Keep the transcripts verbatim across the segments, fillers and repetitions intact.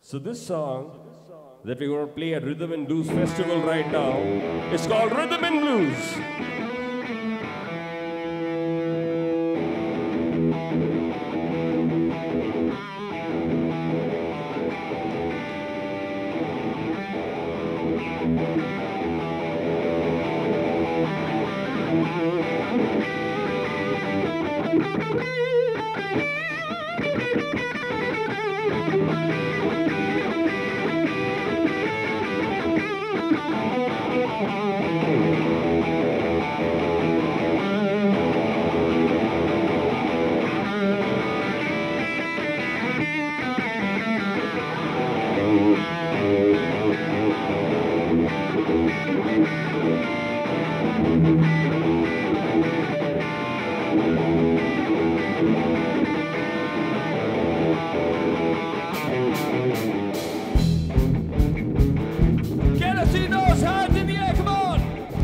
So this song that we're going to play at Rhythm and Blues Festival right now is called Rhythm and Blues. Can I see those hands in the air? Come on!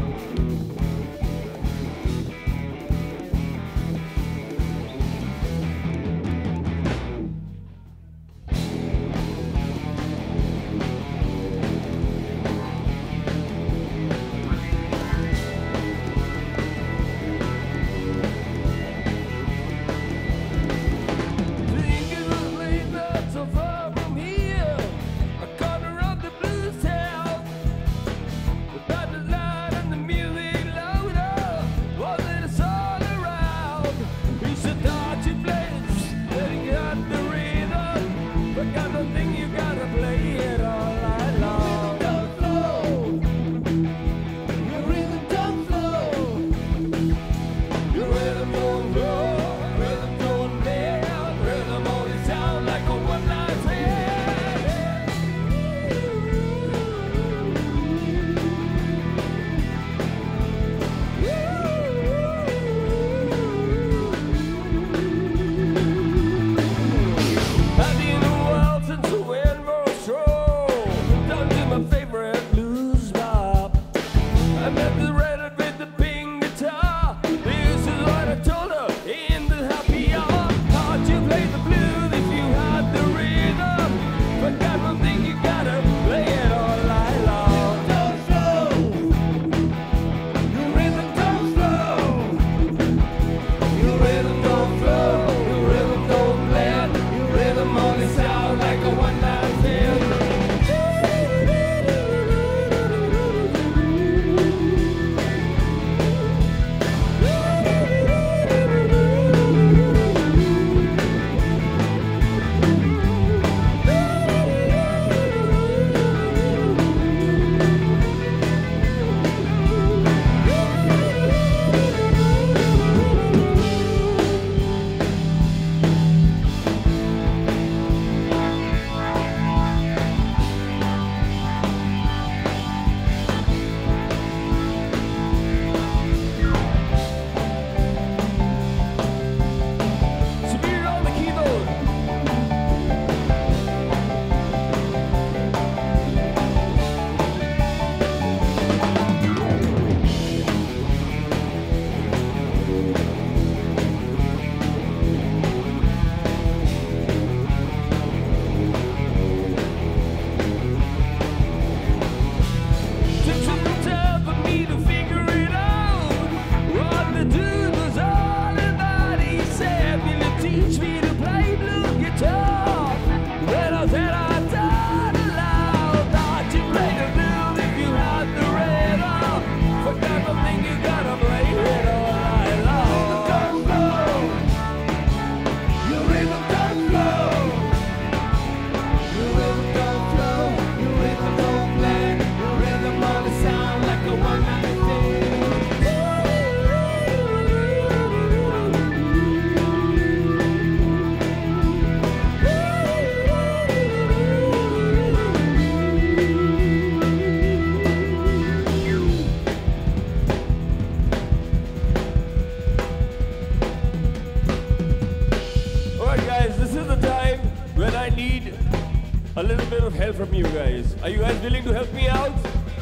A little bit of help from you guys. Are you guys willing to help me out?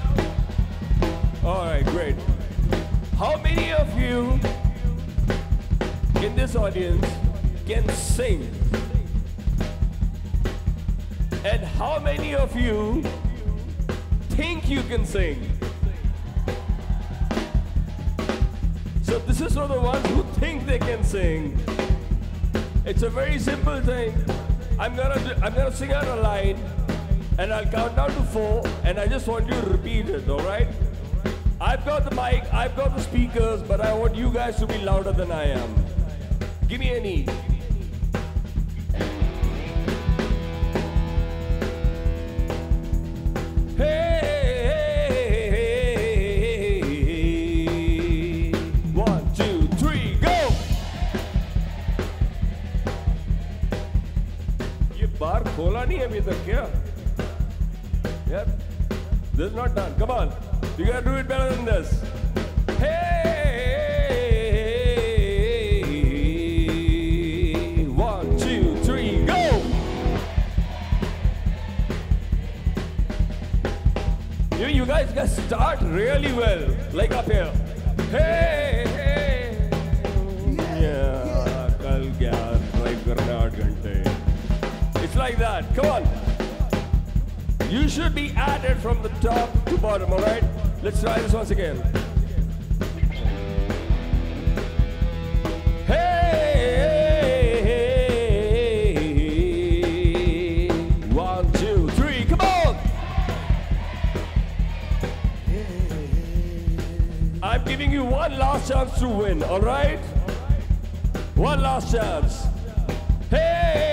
Alright, great. How many of you in this audience can sing? And how many of you think you can sing? So this is for the ones who think they can sing. It's a very simple thing. I'm gonna do, I'm gonna sing out a line, and I'll count down to four, and I just want you to repeat it. All right? I've got the mic, I've got the speakers, but I want you guys to be louder than I am. Give me an E. बार खोला नहीं अभी तक क्या? Yep. This is not done. Come on. You gotta do it better than this. Hey! One, two, three, go! You, you guys guys start really well. Like up here. Hey! Hey! Yeah. कल क्या try करना आठ घंटे. It's like that. Come on. You should be added from the top to bottom, all right? Let's try this once again. Hey! One, two, three. Come on. I'm giving you one last chance to win, all right? One last chance. Hey!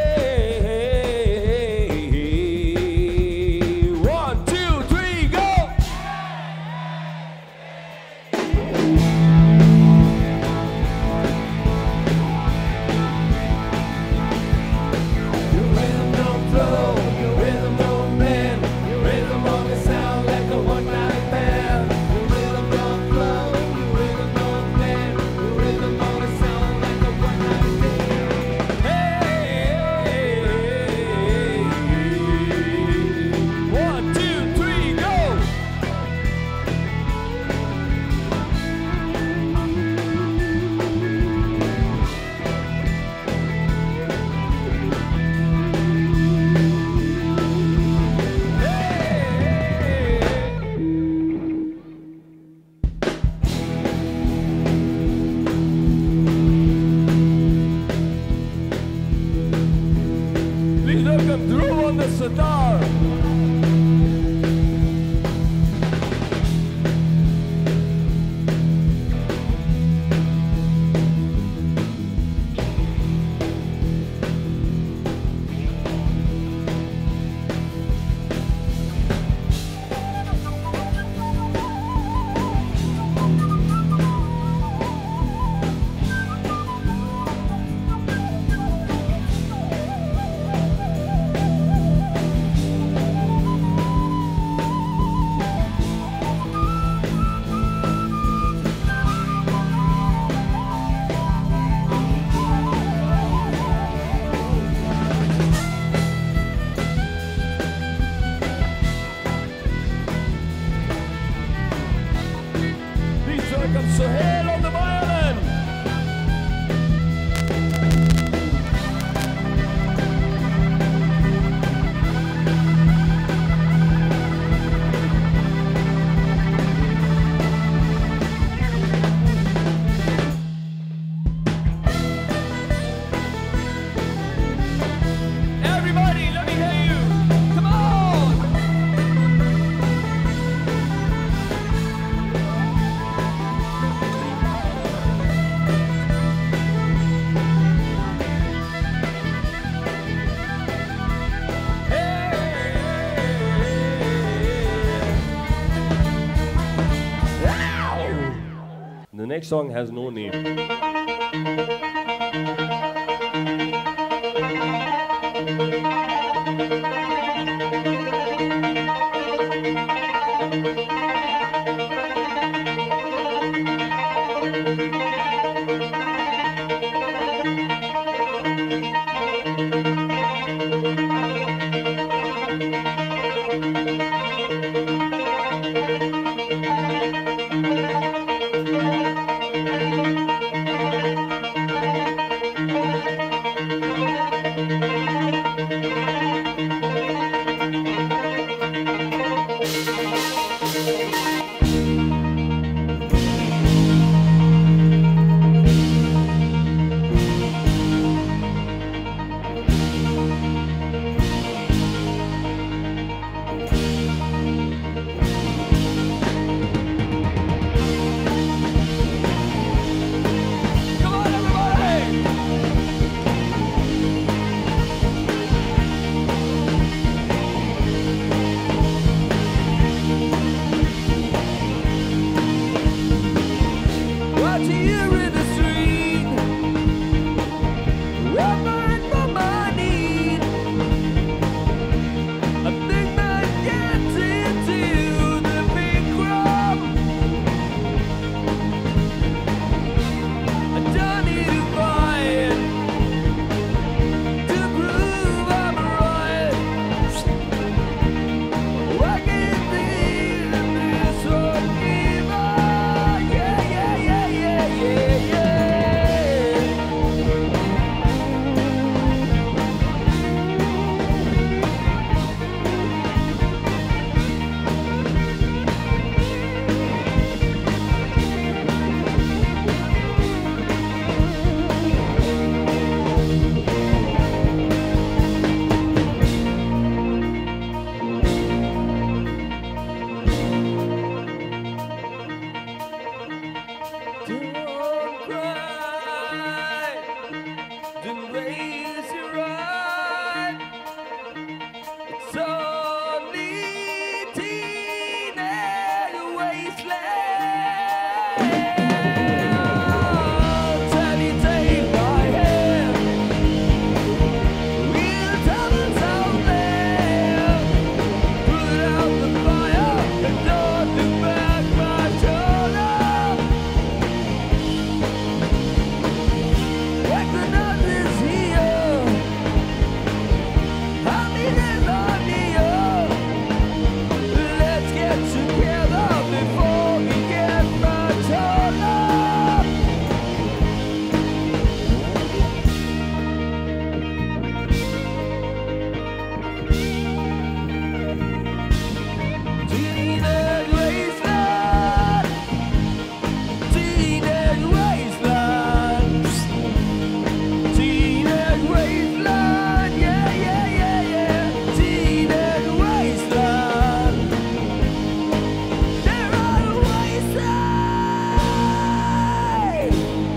Welcome Dhruv on the sitar. Welcome Sohail on the violin. Everybody, let me hear you. Come on. The next song has no name. only teenage wasteland. Teddy, take my hand. We'll travel somewhere. Put out the fire and don't look back my shoulder. Equinox is here. I mean, it's on me, oh. Let's get together before we get much older. Teenage wasteland, teenage wasteland, teenage wasteland, yeah, yeah, yeah, yeah, teenage wasteland. They're all wayside.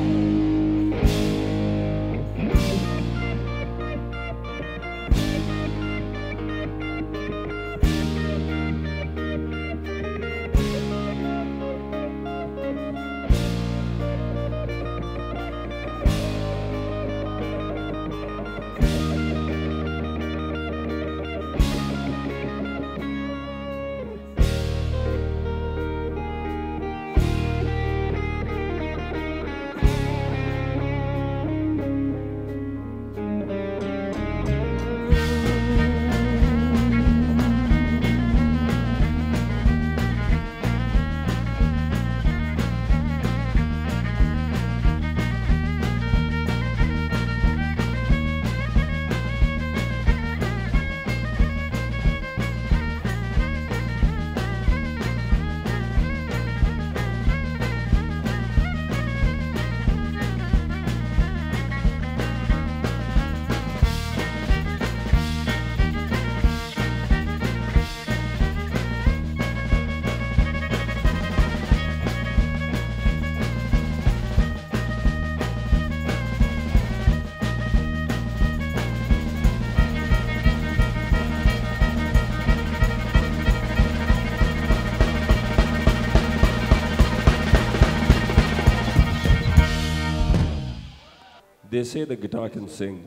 They say the guitar can sing.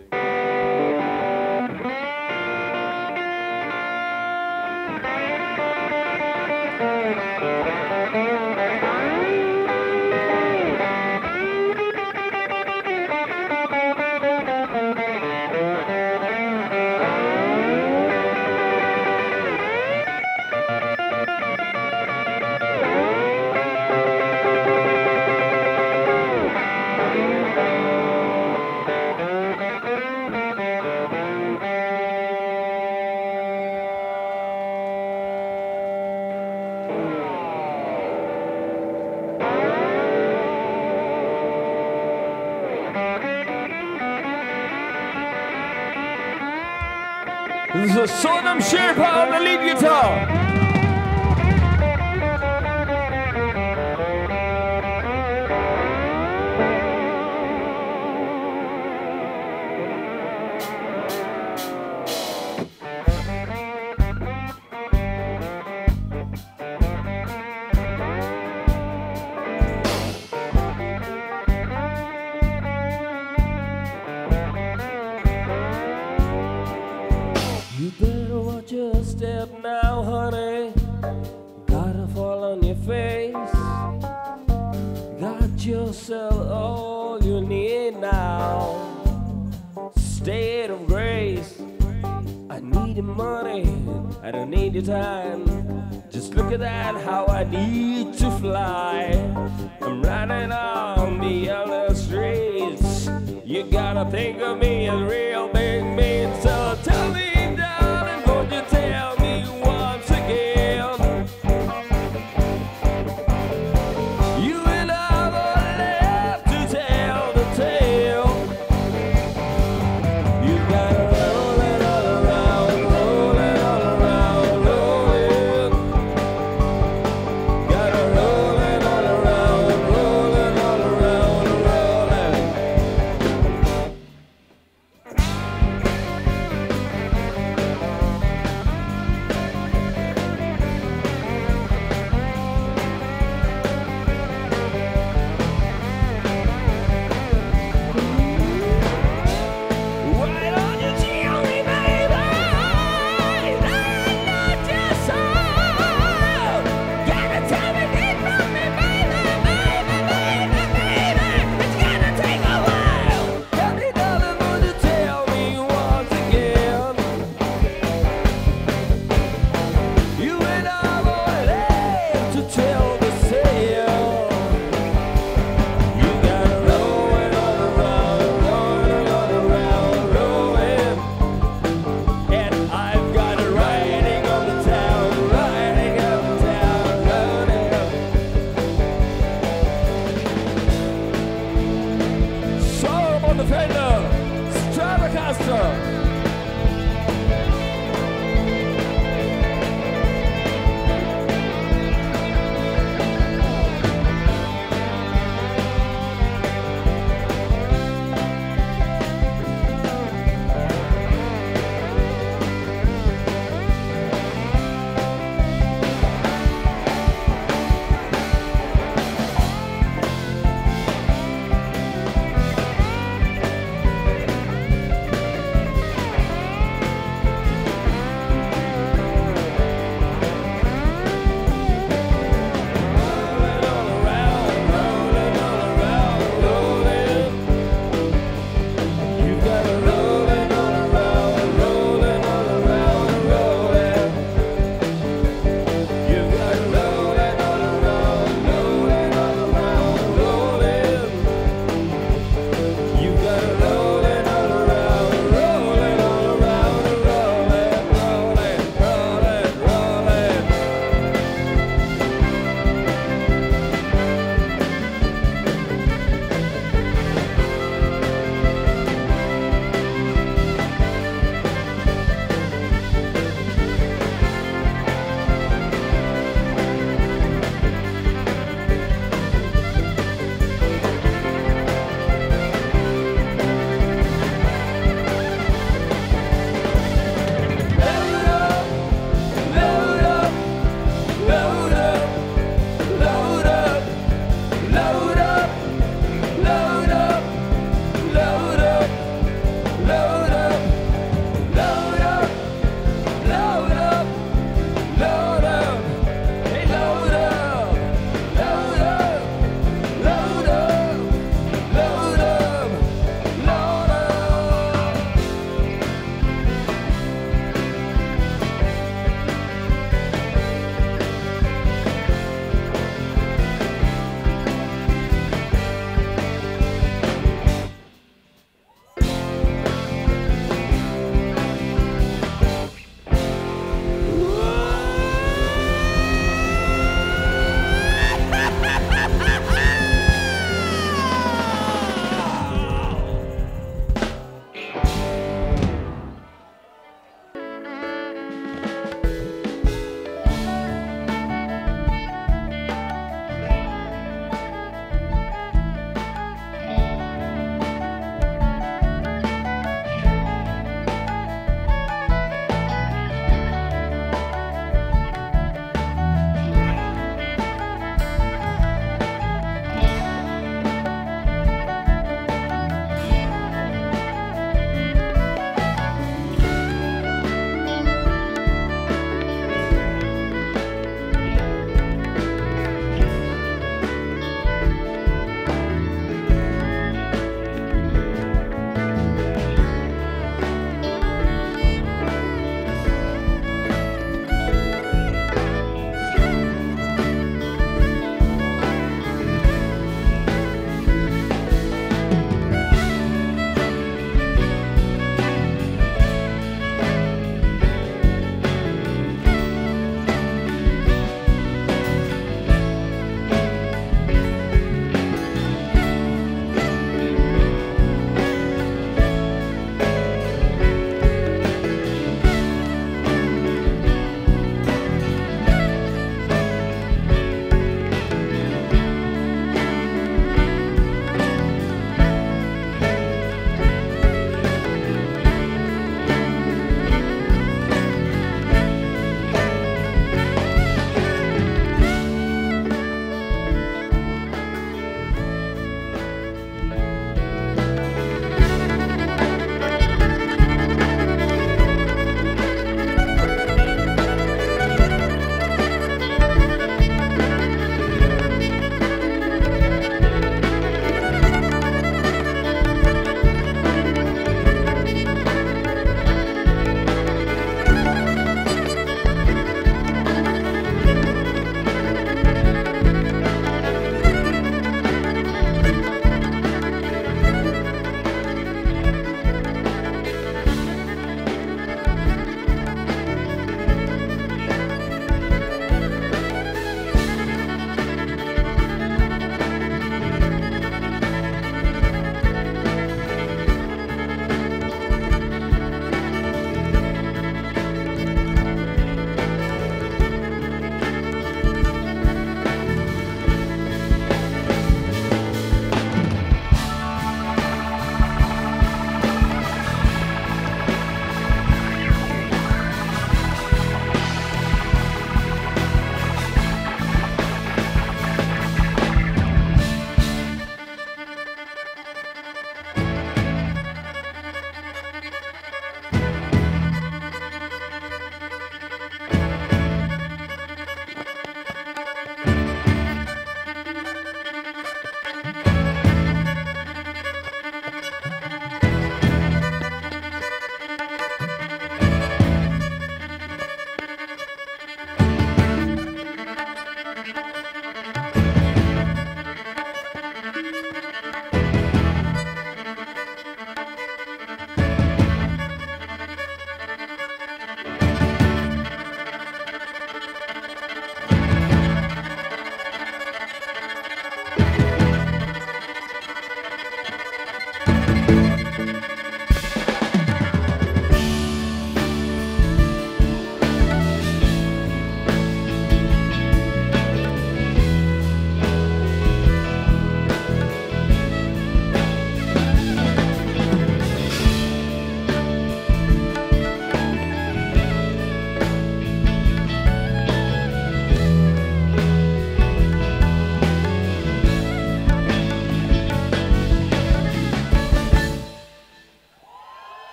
This is Sonam Sherpa on the lead guitar. You better watch your step now, honey. Gotta fall on your face. Got yourself all you need now. State of grace. I need your money, I don't need your time. Just look at that, how I need to fly. I'm riding on the other streets. You gotta think of me as real big mean. So tell me, darling, won't you tell me once again? You and I are left to tell the tale. You gotta roll it all around, roll it all around, roll it. Gotta roll it all around, roll it all around, roll it.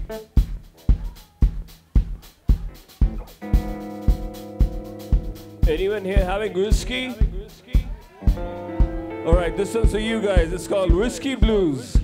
Anyone here having whiskey? All right, this one's for you guys. It's called Whiskey Blues.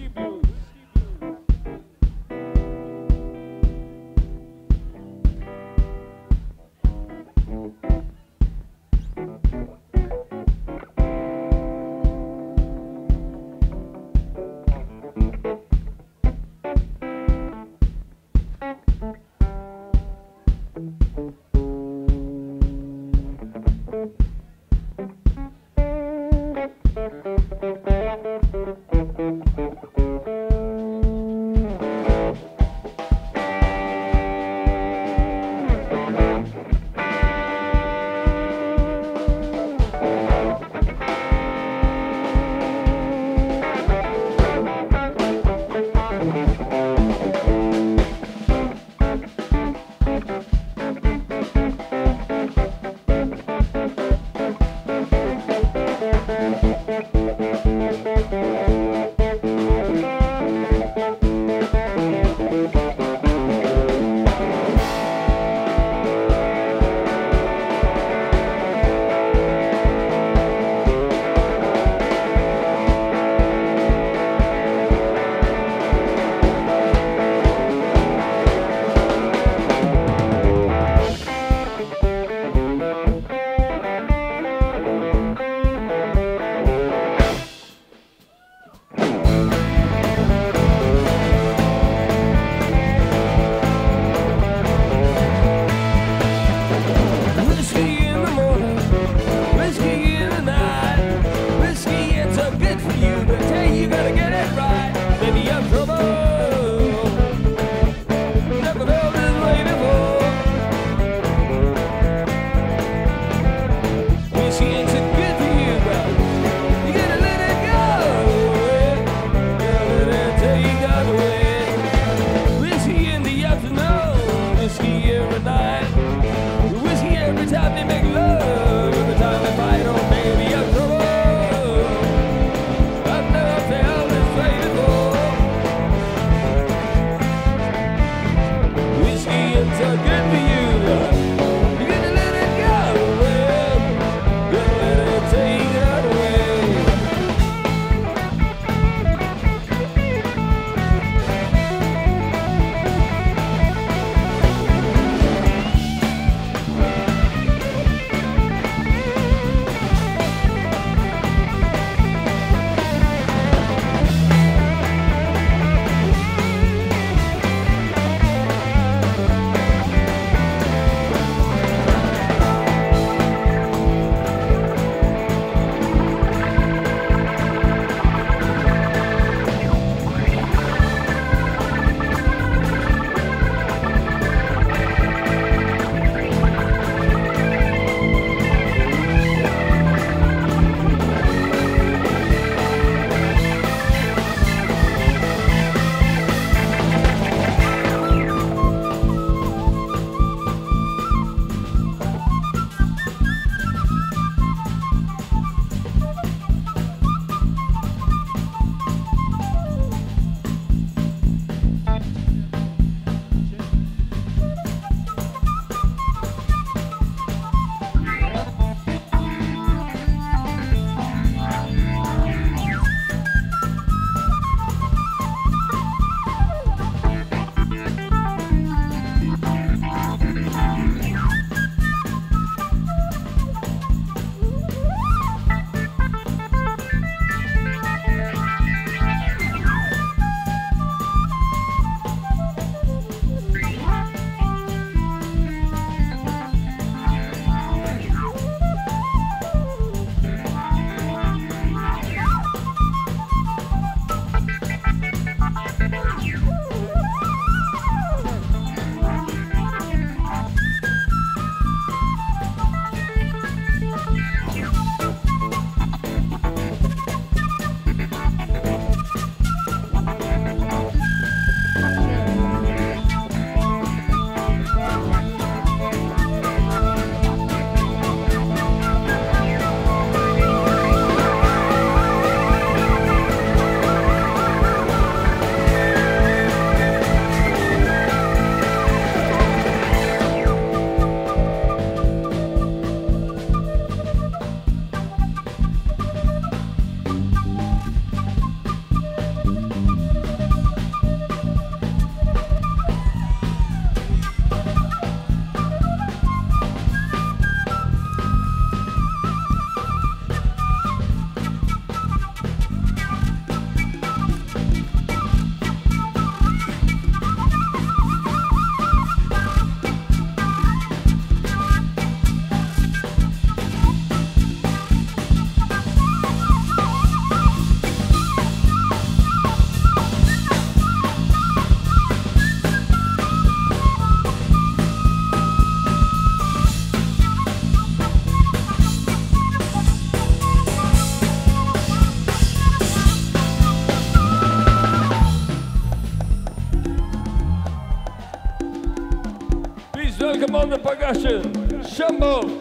the percussion, Shambho.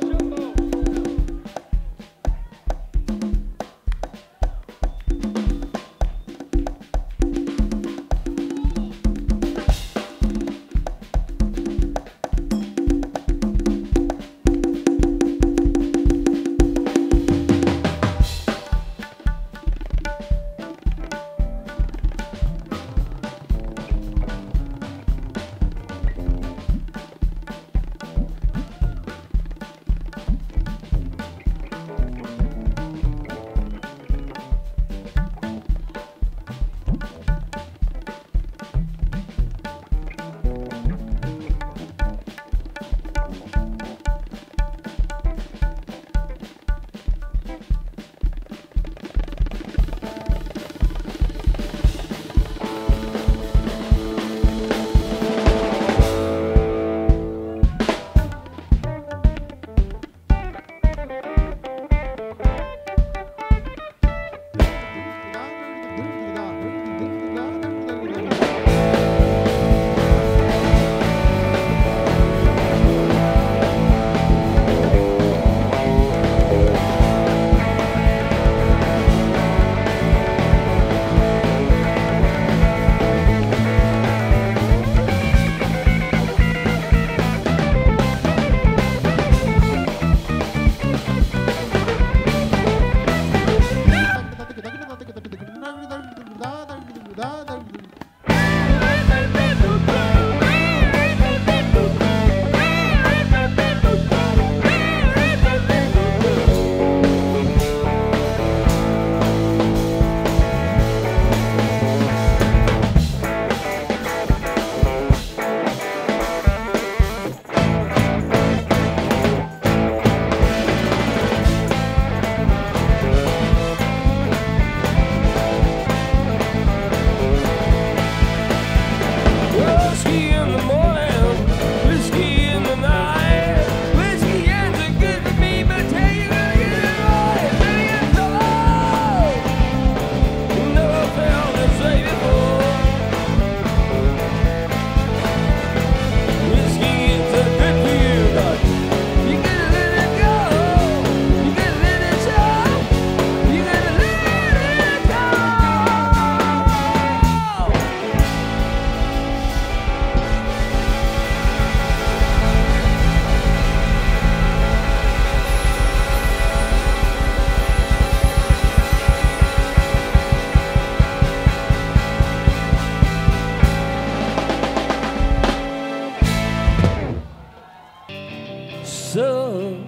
So,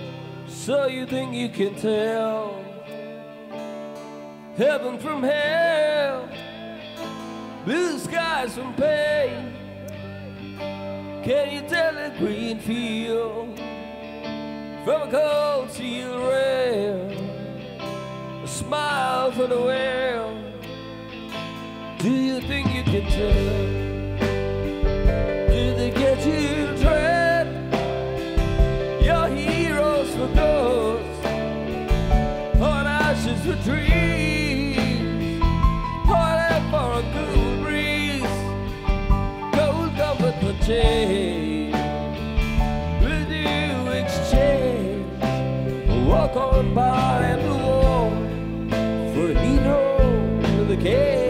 so you think you can tell heaven from hell, blue skies from pain? Can you tell a green field from a cold steel rail, a smile for the whale? Do you think you can tell? Do they get you dread? Your heroes for ghosts, on ashes for dreams, heartache for a cool breeze, cold comfort for change. Will you exchange a walk on by and the wall for a hero with a cage?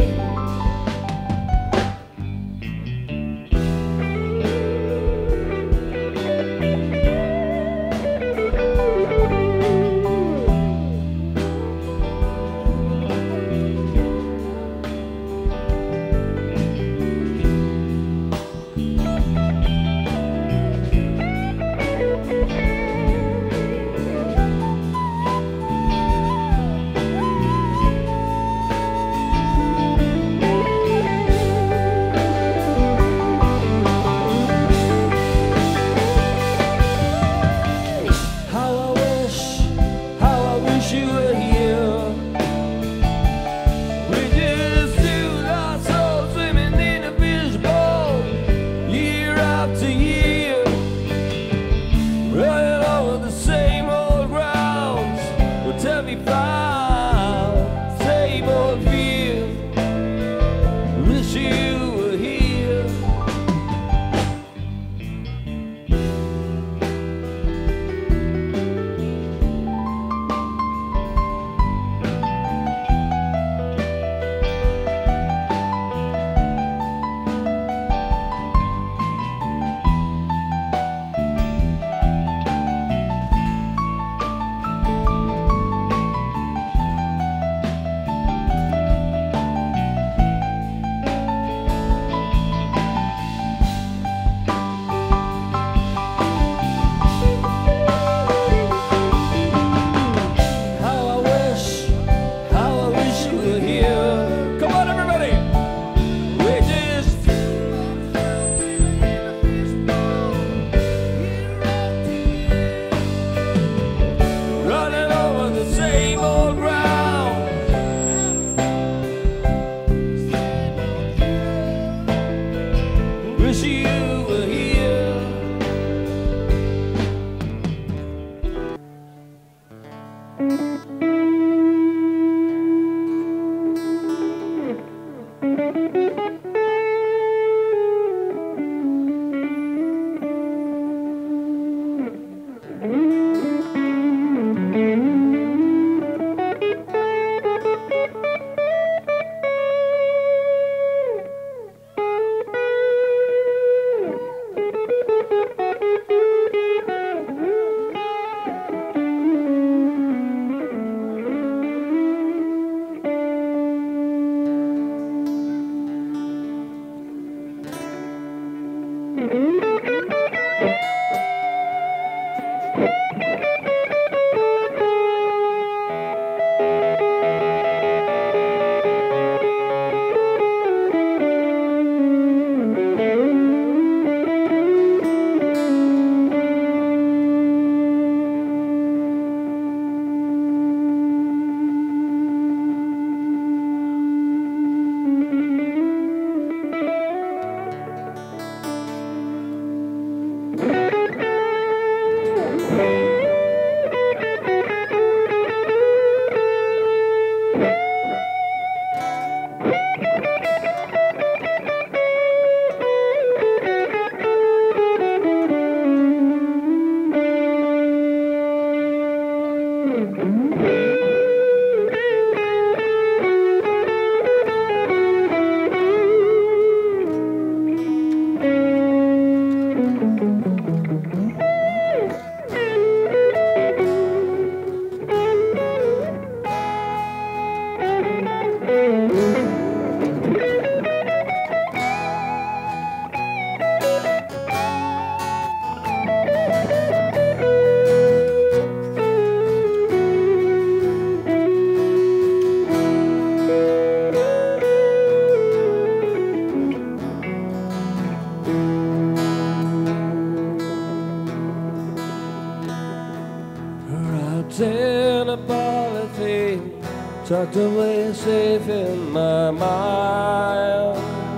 tucked away safe in my mind.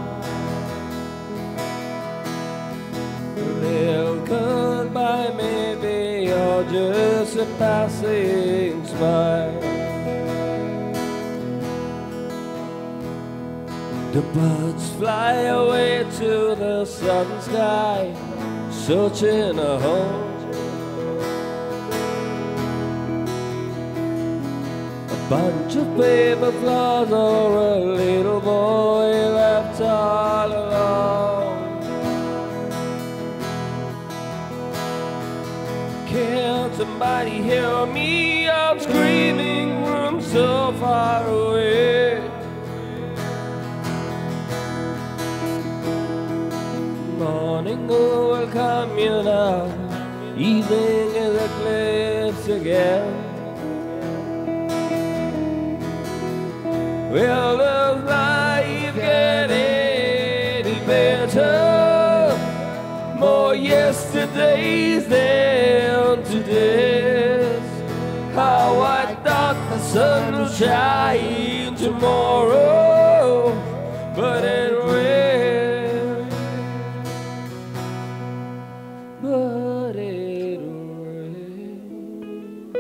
Little goodbye, maybe you're just a passing smile. The birds fly away to the southern sky, searching a home. A bunch of paper flowers or a little boy left all alone. Can somebody hear me? I'm screaming from so far away. Morning will come, you know, evening is eclipse again. Well, does life get any better? More yesterdays than todays. How I thought the sun would shine tomorrow, but it rained. But it rained.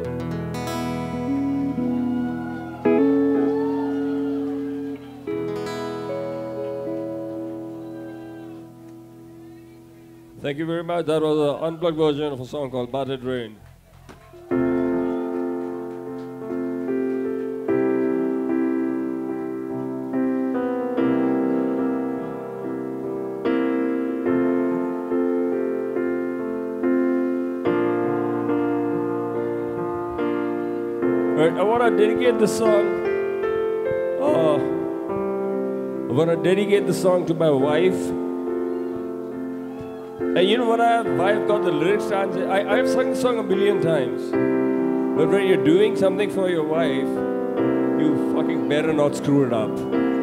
Thank you very much. That was an unplugged version of a song called But It Rained. Right, I want to dedicate this song. Uh, I want to dedicate the song to my wife. And you know what, I I've got the lyrics translated. I, I've sung the song a million times. But when you're doing something for your wife, you fucking better not screw it up.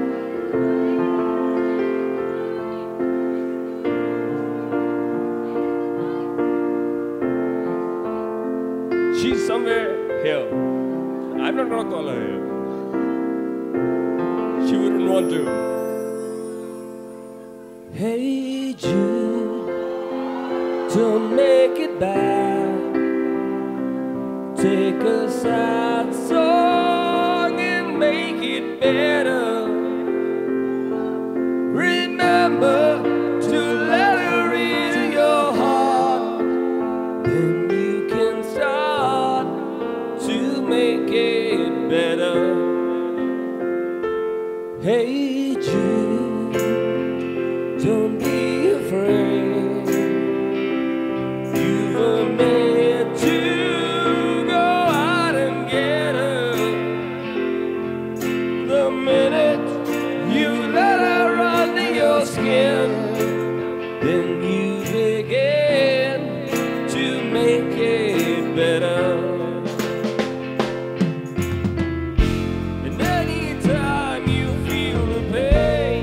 She's somewhere here. I'm not gonna call her here. She wouldn't want to. Hey Jude, don't make it bad. Take a sad song and make it better. Remember to let her in your heart. Then you can start to make it better. Hey Jude, don't be afraid. You were made to go out and get her. The minute you let her under your skin, then you begin to make it better. And anytime you feel the pain,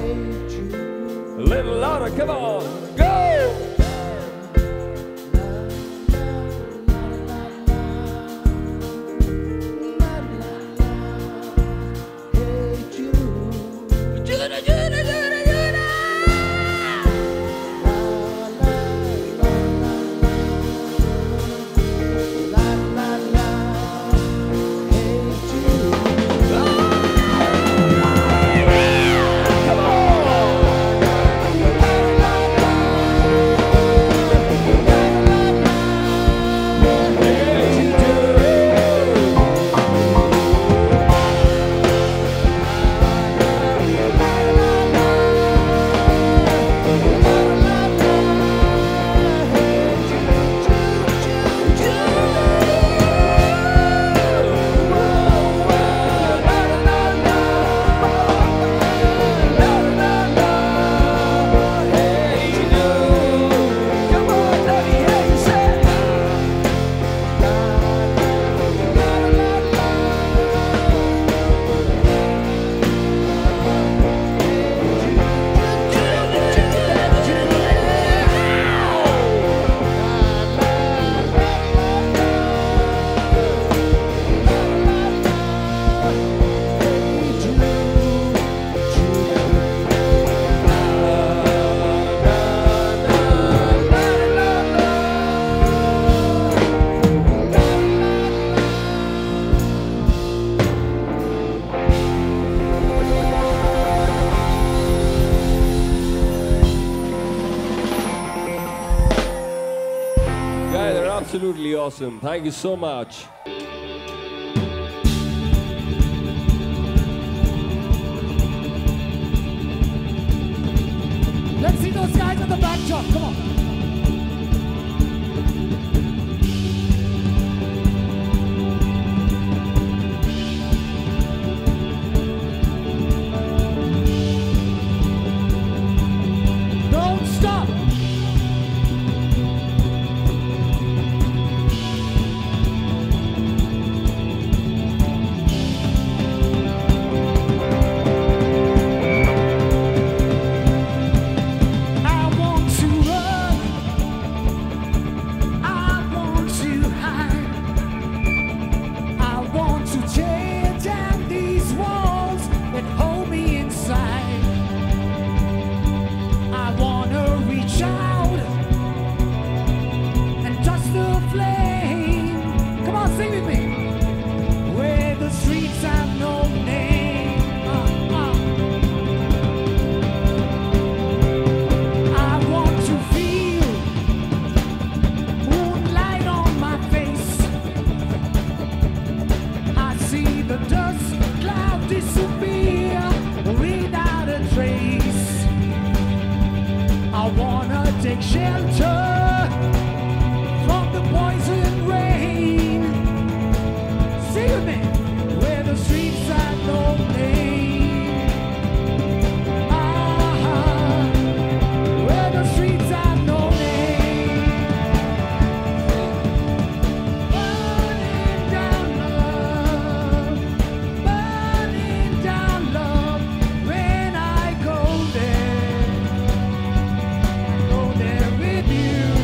A little louder, come on, go! Absolutely awesome. Thank you so much. Let's see those guys at the back jump. Come on. Don't stop. Take shelter from the poison rain. Sing with me. Where the streets have no name. Ah, where the streets have no name. Burning down love, burning down love. When I go there, with you.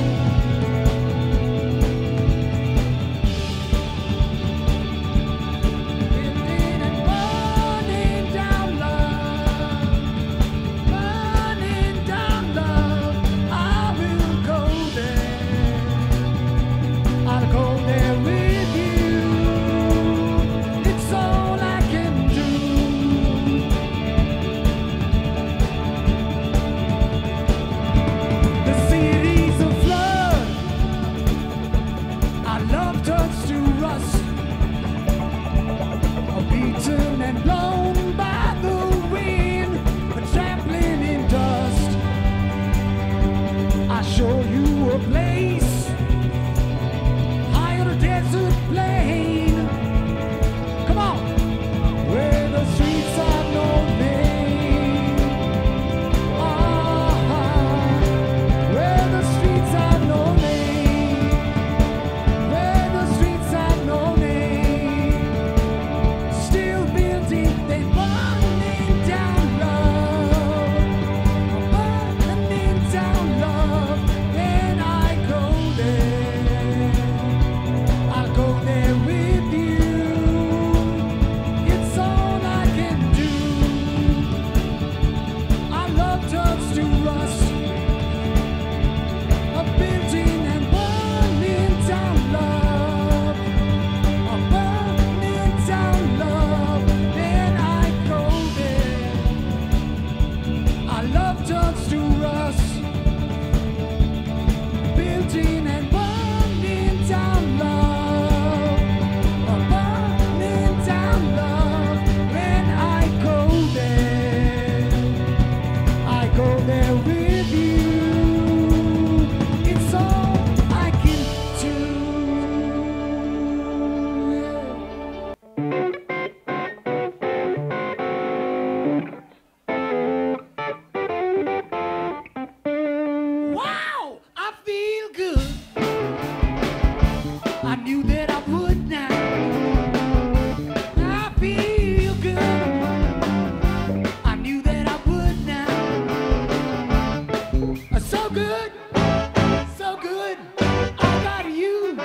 good, so good. I got you.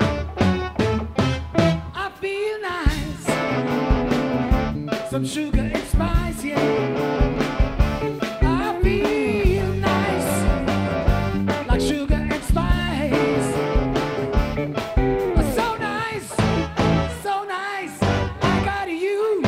I feel nice. Some sugar and spice, yeah. I feel nice, like sugar and spice. So nice, so nice. I got you.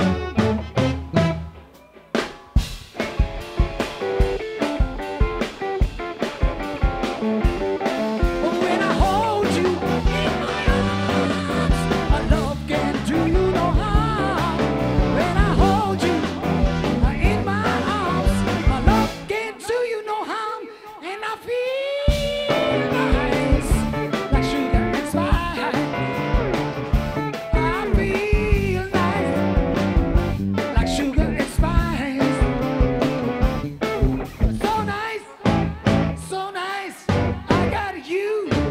When I hold you in my arms, my love can do you no harm. When I hold you in my arms, my love can do you no harm. And I feel nice, like sugar and spice. I feel nice, like sugar and spice. So nice, so nice. I got you.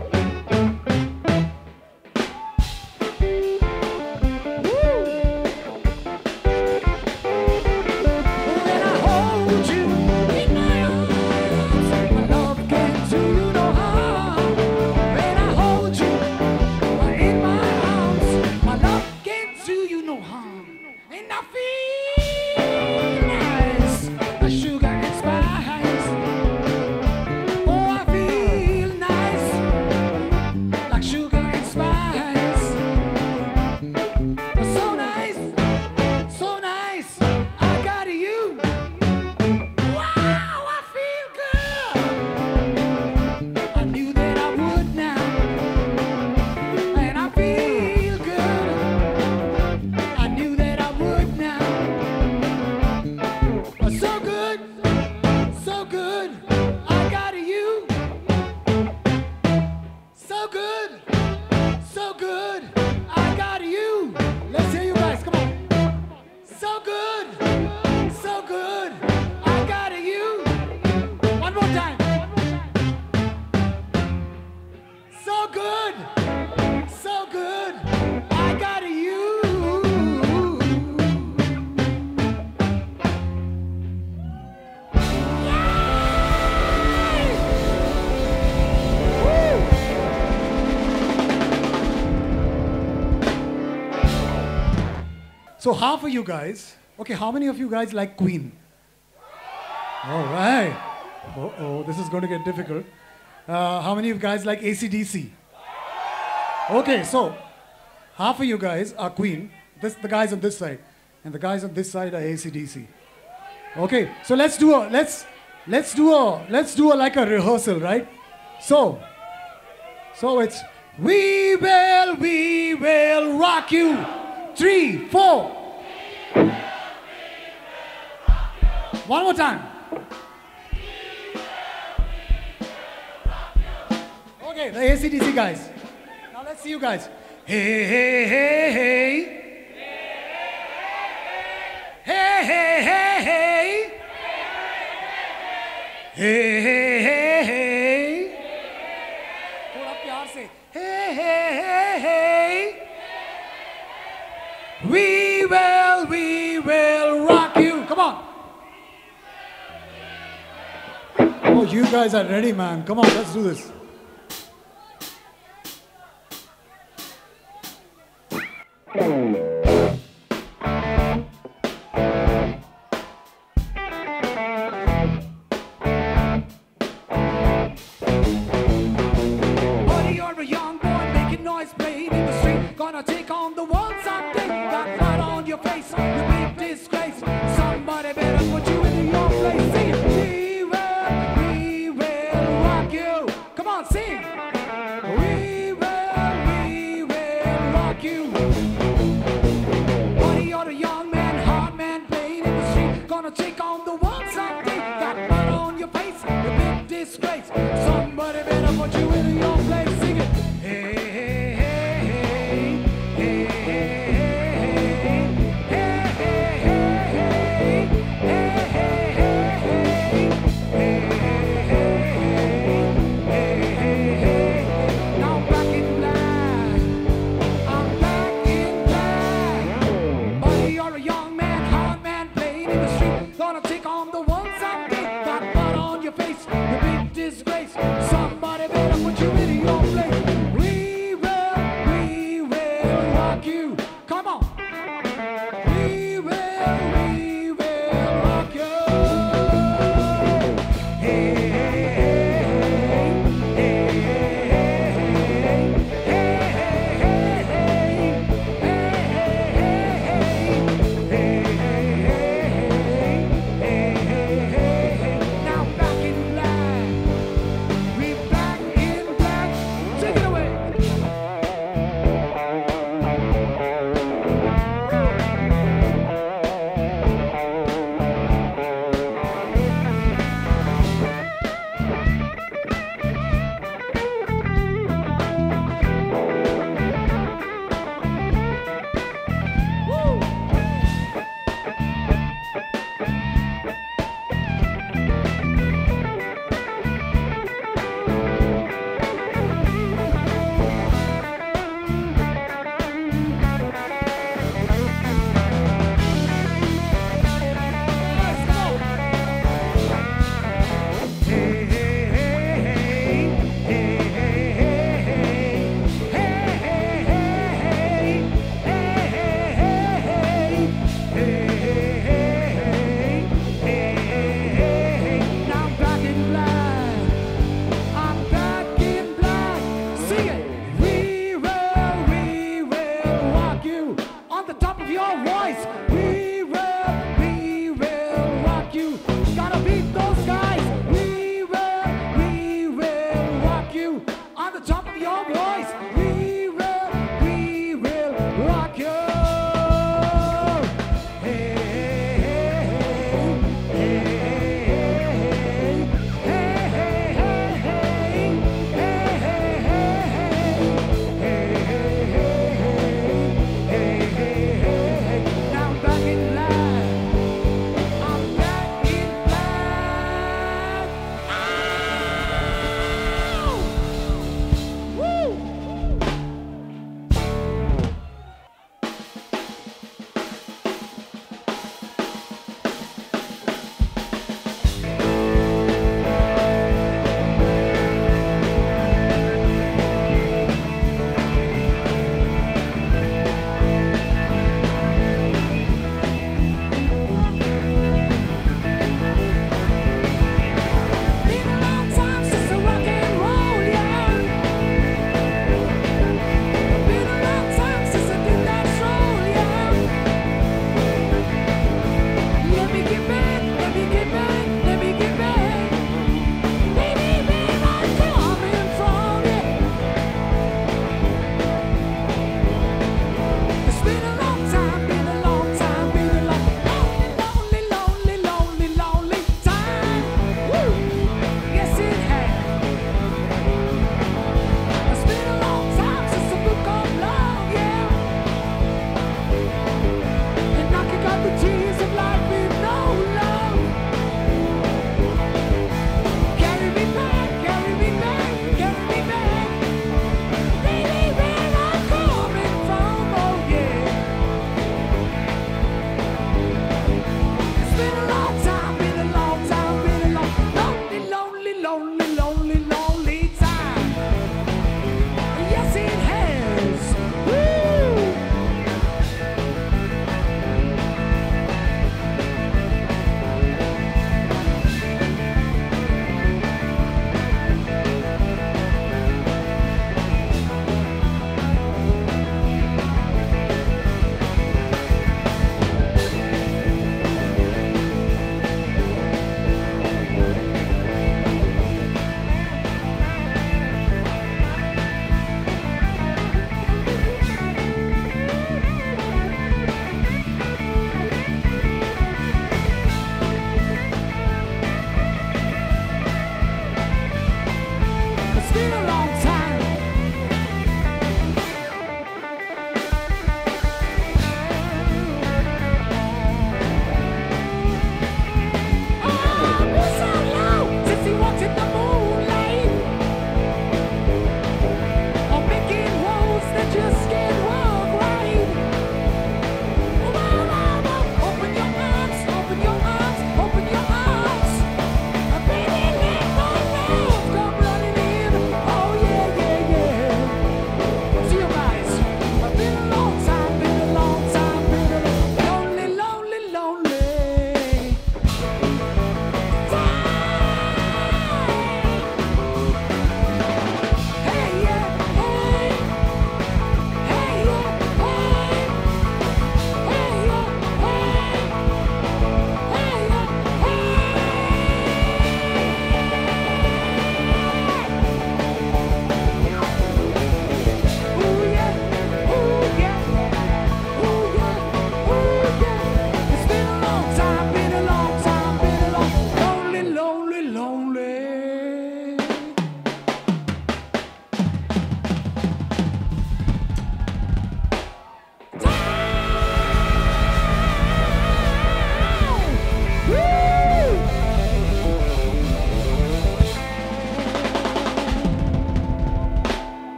When I hold you in my arms, my love can do you no harm. When I hold you in my arms, my love can do you no harm. And I feel nice, like sugar and spice. Oh, I feel nice, like sugar and spice. So nice, so nice. I got you. Wow, I feel good. I knew that I would now, and I feel good. I knew that I would now. So good, so good. I got you. So good, so good. I got you. Let's hear you guys. Come on. So good, so good. I got you. One more time. So good, so good. I got you. Yay! Woo! So half of you guys, okay, how many of you guys like Queen? All right. Uh-oh, this is going to get difficult. Uh, how many of you guys like A C D C? Okay, so half of you guys are Queen. This, the guys on this side, and the guys on this side are A C D C. Okay, so let's do a let's let's do a let's do a like a rehearsal, right? So, so it's we will we will rock you. Three, four. One more time. Okay, the A C D C guys. Now let's see you guys. Hey, hey, hey, hey. Hey, hey, hey, hey. Hey, hey, hey, hey. थोड़ा प्यार से. Hey, hey, hey, hey. We will, we will rock you. Come on. Oh, you guys are ready, man. Come on, let's do this. Buddy, you're a young boy making noise, playing in the street. Gonna take on the world someday. Got blood on your face, you big disgrace. Somebody better put you in your place. Sing it. We will, we will rock you. Come on, sing. We will, we will rock you. Buddy, you're a young man, hard man, playing in the street. Gonna take on the world someday. Got blood on your face, you big disgrace. Somebody better put you in your place. Sing it. Hey, hey, hey, hey, hey, now I'm back in black. I'm back in black. Buddy, you're a young man, hard man, playing in the street. Gonna take on the world someday. Got blood on your face, you big disgrace. Somebody better put you in your place. We will, we will rock you. Come on. We will, we will rock you. Hey, hey, hey, now back in black, we back in black.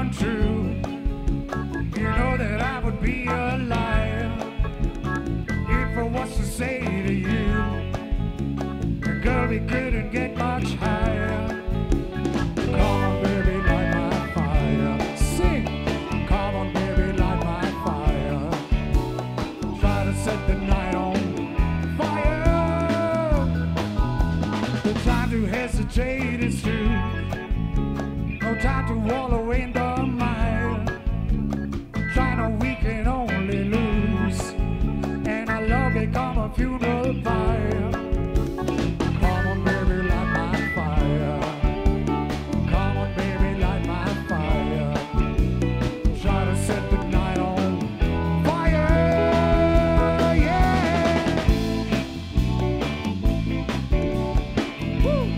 untrue. You know that I would be a liar if I was to say to you, girl, we couldn't get much higher. Come on, baby, light my fire. Sing. Come on, baby, light my fire. Try to set the night on fire. The time to hesitate is through. No time to wallow in the mire. Try no, we can only lose, and our love become a funeral pyre. Come on, baby, light my fire. Come on, baby, light my fire. Try to set the night on fire, yeah. Woo.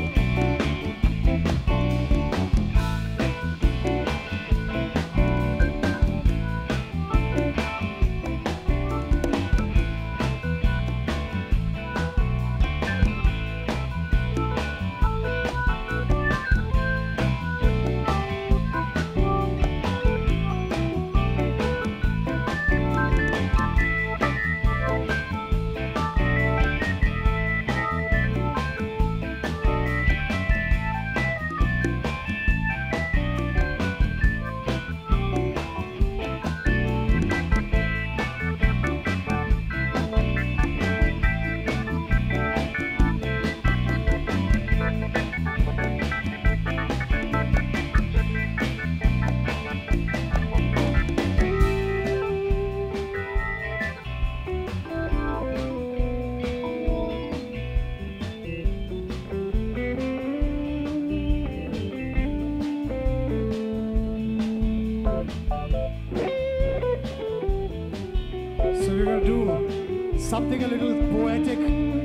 So we're gonna do something a little poetic.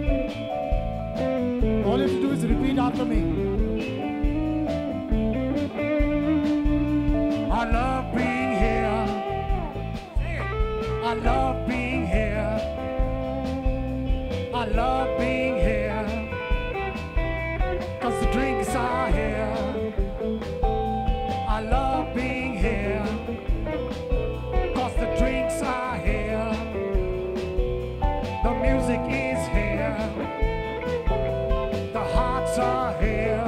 All you have to do is repeat after me. I love being here. I love being here. I love being here. 'Cause the drinks are here. I love being here. 'Cause the drinks are here. The music is here. The hearts are here.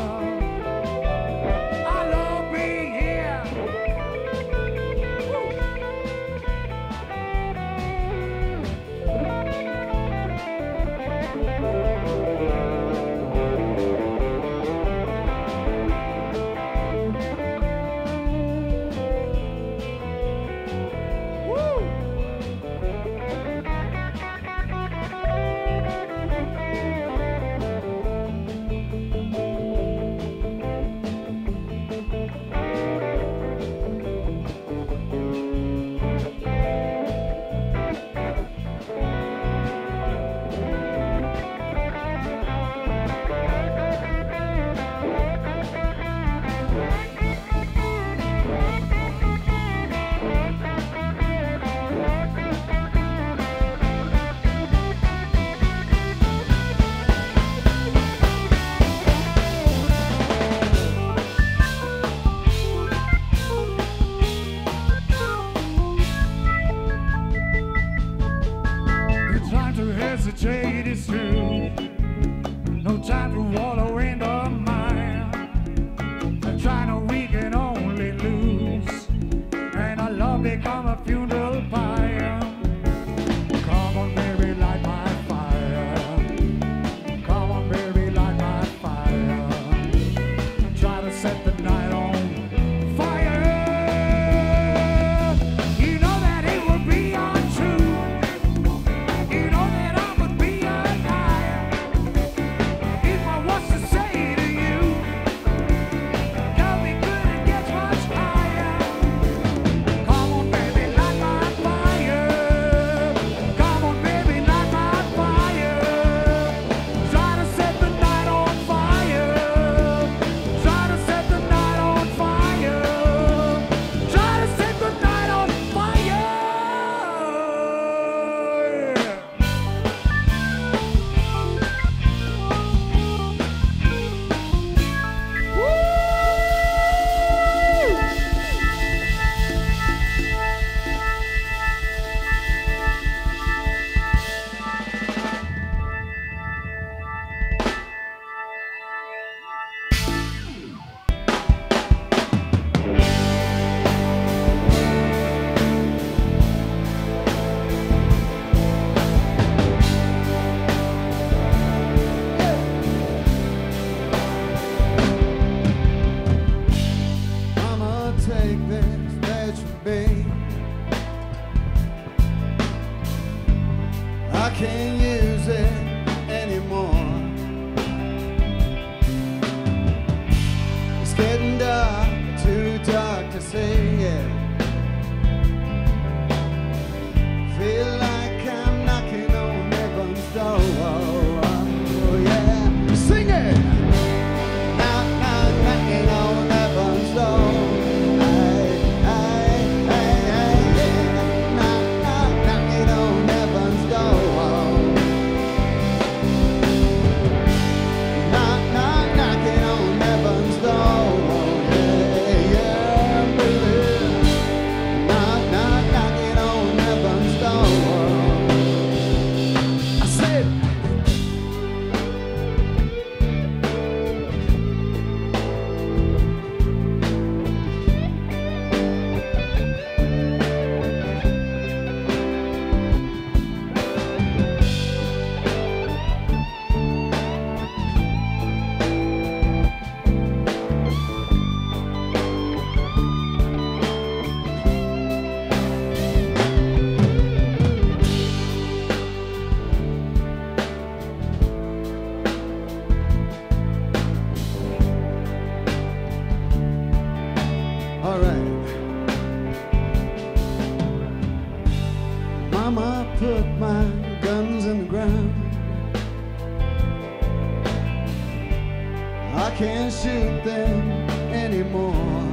can't shoot them anymore.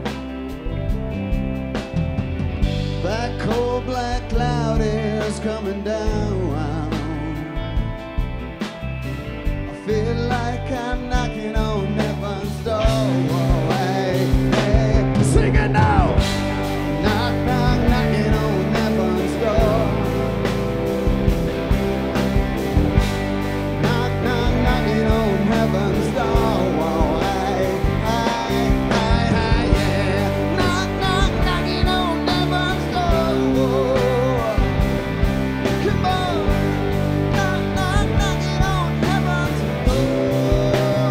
That cold black cloud is coming down. I feel like I'm knocking on heaven's door. Hey, hey, sing it now. Knock, knock, knocking on heaven's door. Knock, knock, knocking on heaven's door. Hey, hey, hey, hey, yeah. Knock, knock, knocking on heaven's door. Come on. Knock, knock, knocking on heaven's door.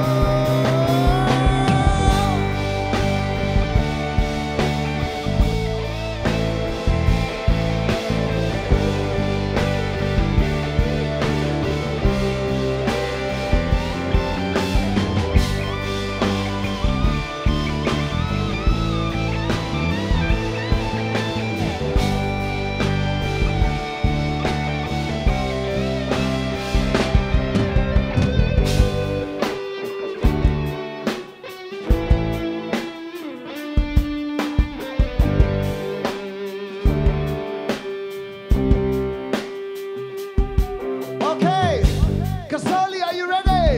Okay, Casoli, are you ready?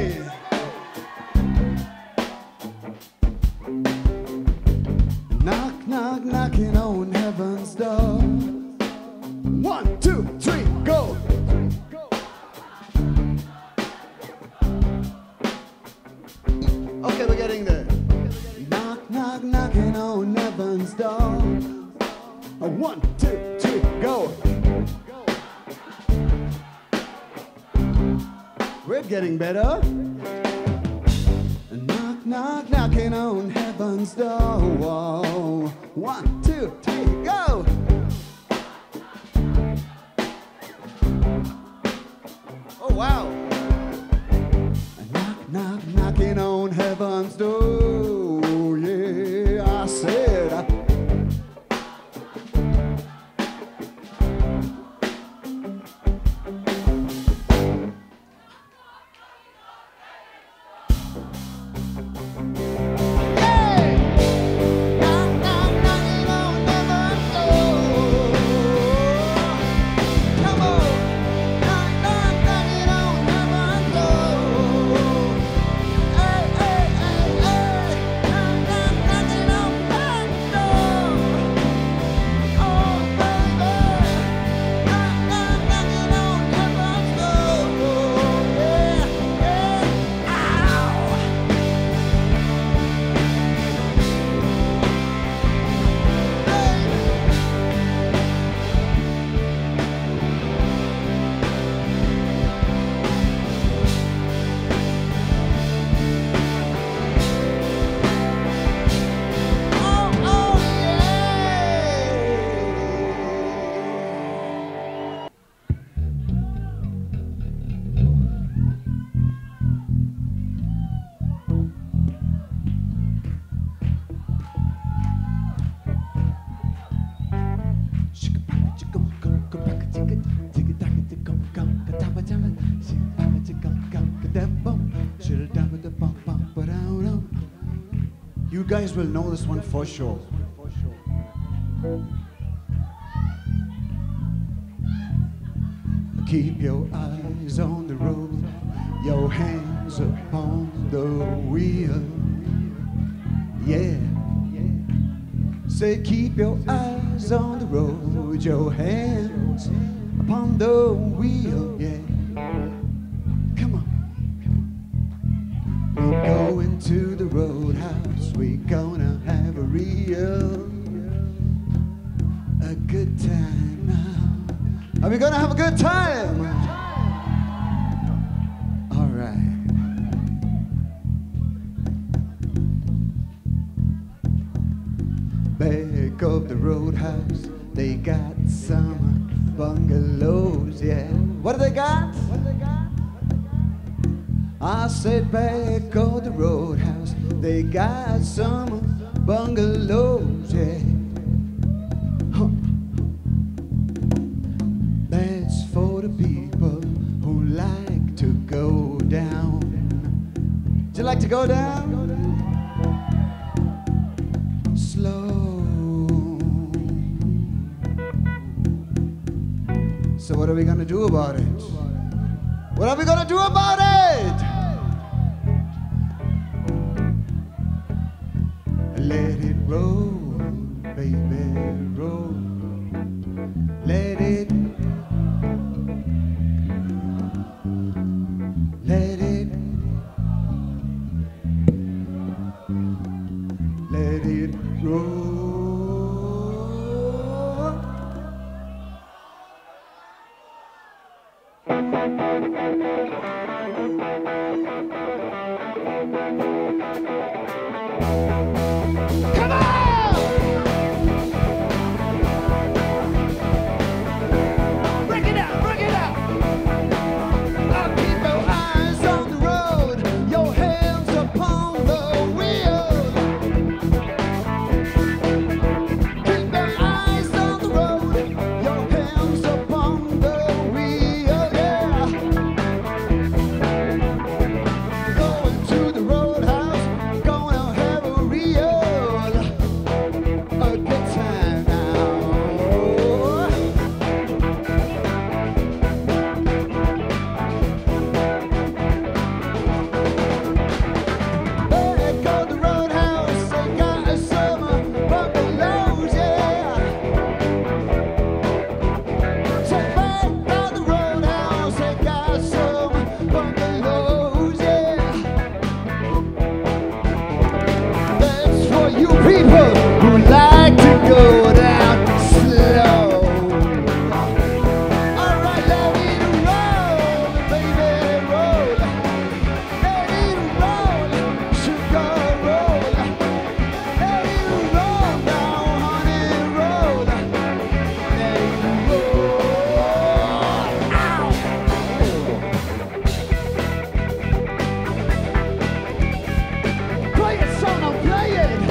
Knock, knock, knocking on heaven's door. One, two, three, go. Okay, we're getting there. Knock, knock, knocking on heaven's door. One, two, three, go. We're getting better. Knock, knock, knocking on heaven's door. Whoa. One, two, three, go. Oh, wow. Knock, knock, knocking on heaven's door. Yeah, I said. I You guys will know this one for sure. Keep your eyes on the road, your hands upon the wheel. Yeah. Say keep your eyes on the road, your hands upon the wheel. Yeah. Come on. We're going to the roadhouse. We're gonna have a real a good time now. Are we gonna have a good time? All right. Back of the roadhouse, they got some bungalows, yeah. What do they got? What do they got? I said back of the roadhouse, they got some bungalows, yeah. Huh. That's for the people who like to go down. Do you like to go down slow. So what are we gonna do about it? What are we gonna do about it? Let it roll, baby, roll. Let it, let it, let it roll. Come on! Break it out, break it out. I'll keep your eyes on the road, your hands upon the wheel. Keep your eyes on the road, your hands upon the wheel, yeah. Going to the roadhouse, gonna have a real, a good time now. Back on the roadhouse, they got a summer bungalows, yeah. So back on the roadhouse, they got some bungalows, yeah. That's for you people who like to go down slow. All right, let it roll, baby, roll. Let it roll, sugar roll. Let it roll now, honey, roll. Let it roll. Ow. Play it, son, I'm playing.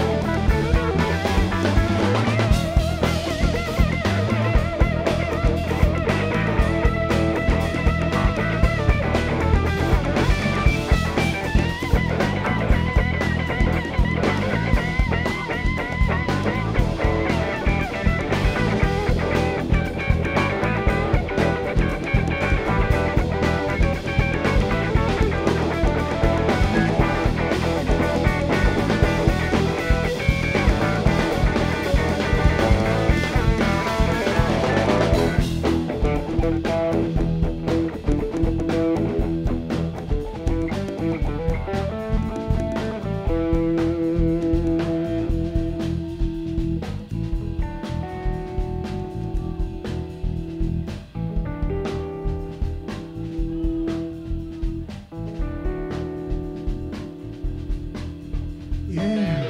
Yeah.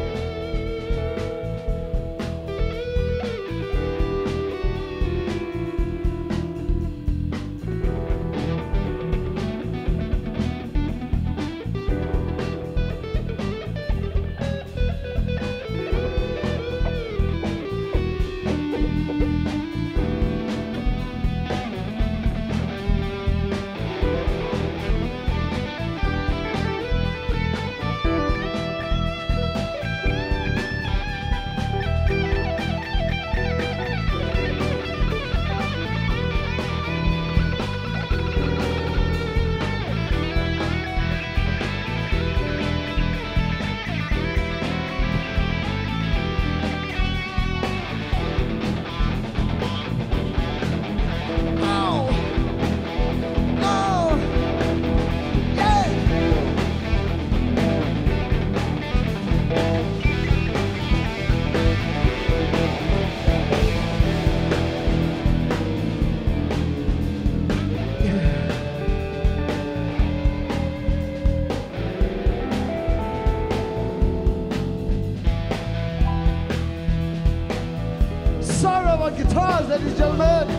Oh. Oh. Yeah. Sorrow on guitars, ladies and gentlemen.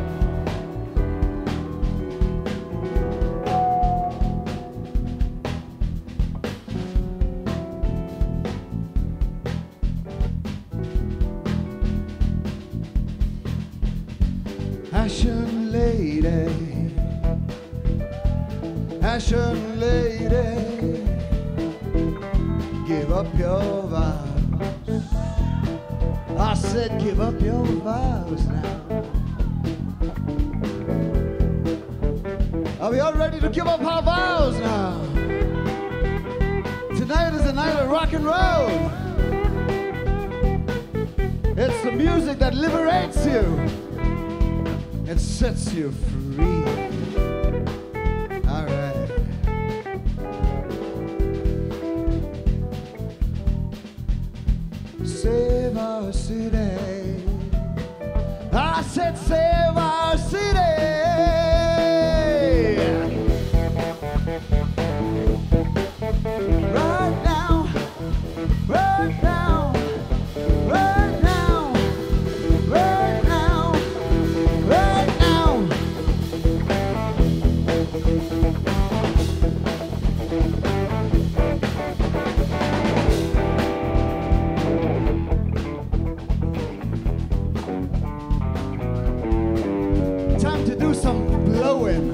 Ashen lady, ashen lady, up your vows. I said, give up your vows now. Are we all ready to give up our vows now? Tonight is a night of rock and roll. It's the music that liberates you. It sets you free. All right. Save our city. I said save our city. Right now, right now, right now, right now, right now. Time to do some blowing.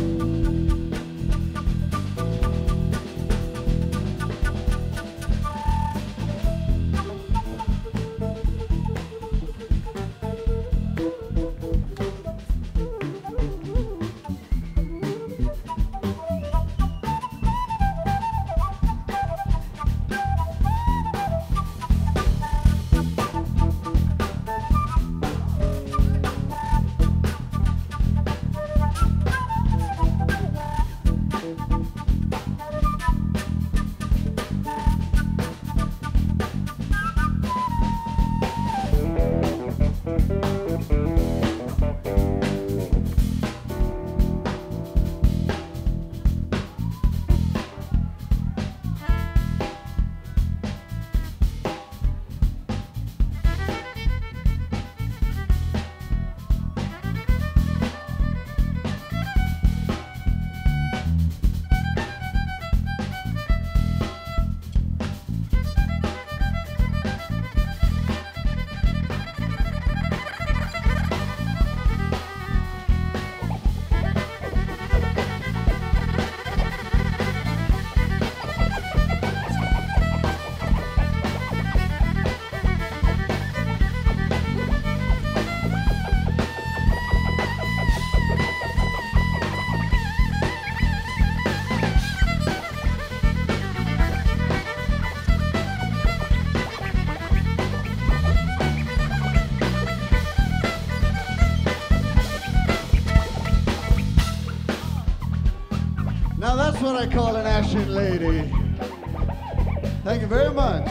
Now that's what I call an action lady. Thank you very much.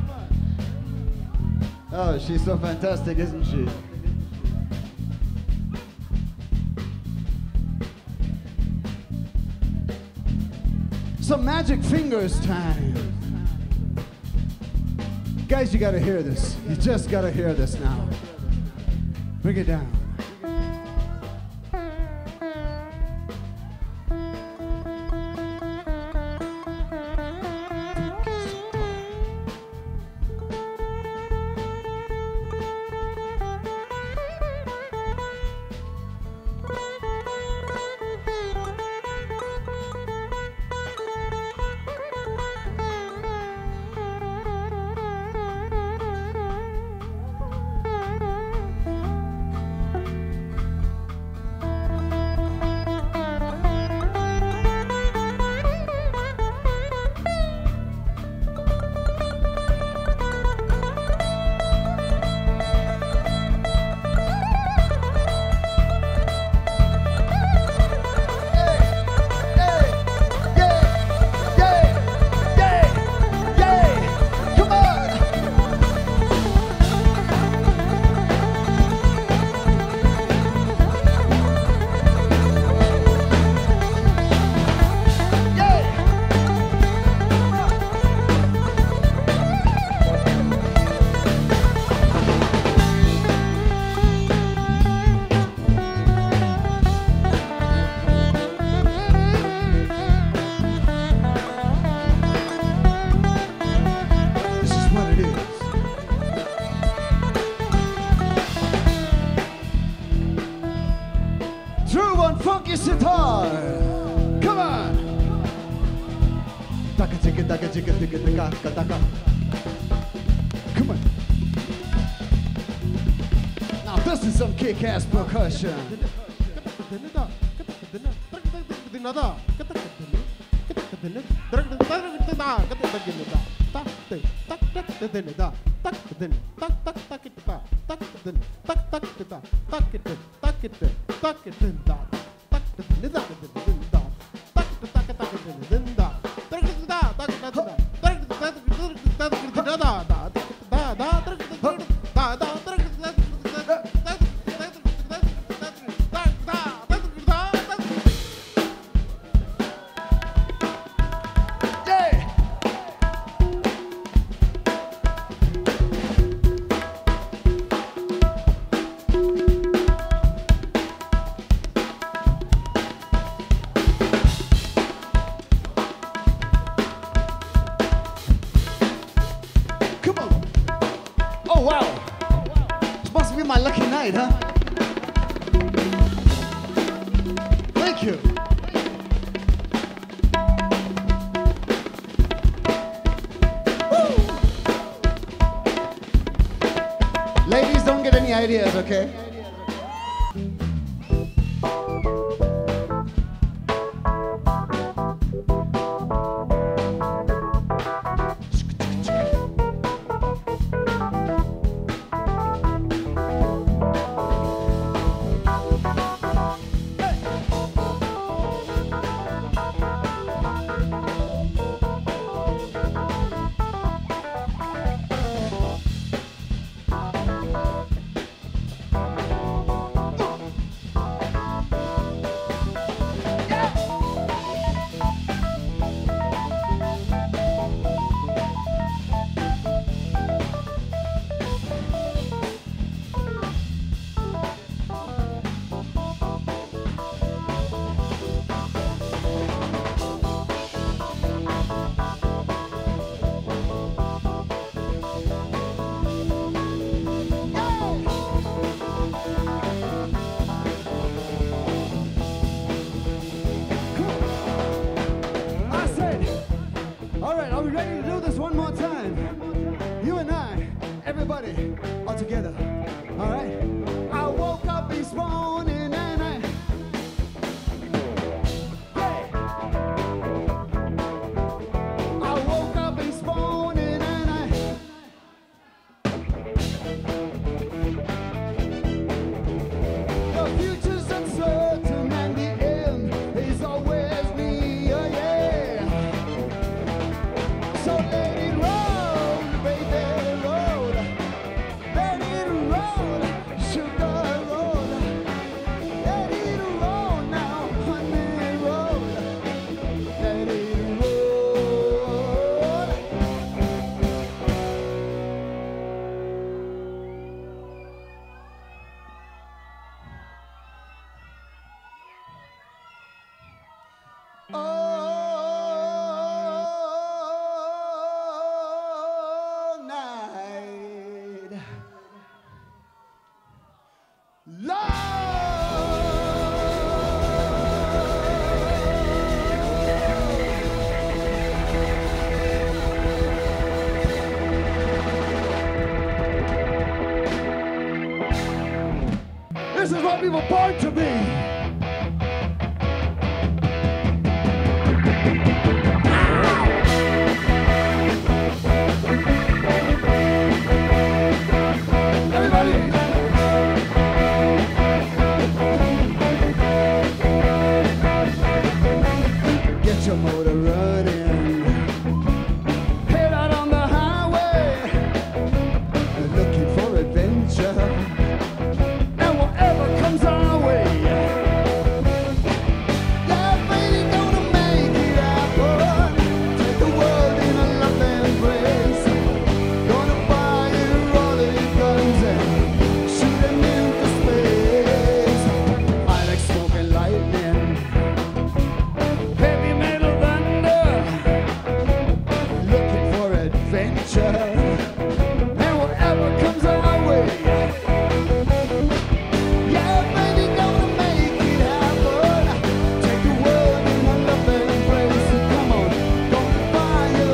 Oh, she's so fantastic, isn't she? Some magic fingers time. Guys, you gotta hear this. You just gotta hear this now. Bring it down. Chicka taka chicka ticka taka taka. Come on. Now this is some kick-ass percussion. Oh wow! It must be my lucky night, huh? Thank you. Woo! Ladies, don't get any ideas, okay? Are we ready to do this one more time? You and I, everybody, all together. All right? I woke up this morning and I... Hey! I woke up this morning and I... The future's uncertain and the end is always near, yeah. So let it roll, baby, roll. Let it roll, sugar roll. Let it roll now, honey, roll. Let it roll. All night long. This is what we were born to be. Everybody. Get your motor running. Head out on the highway. Looking for adventure. And whatever comes our way. Yeah, baby, gonna make it happen. Take the world in a loving embrace. Gonna buy you all of your guns and shoot them into space. I like smoke and lightning, heavy metal thunder, looking for adventure, and whatever comes our way. Yeah, baby, gonna make it happen. Take the world in a loving embrace. Come on, gonna buy you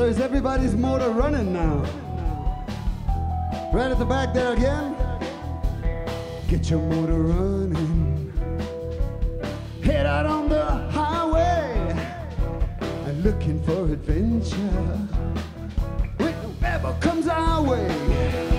So is everybody's motor running now? Right at the back there again. Get your motor running. Head out on the highway and looking for adventure. Whatever comes our way.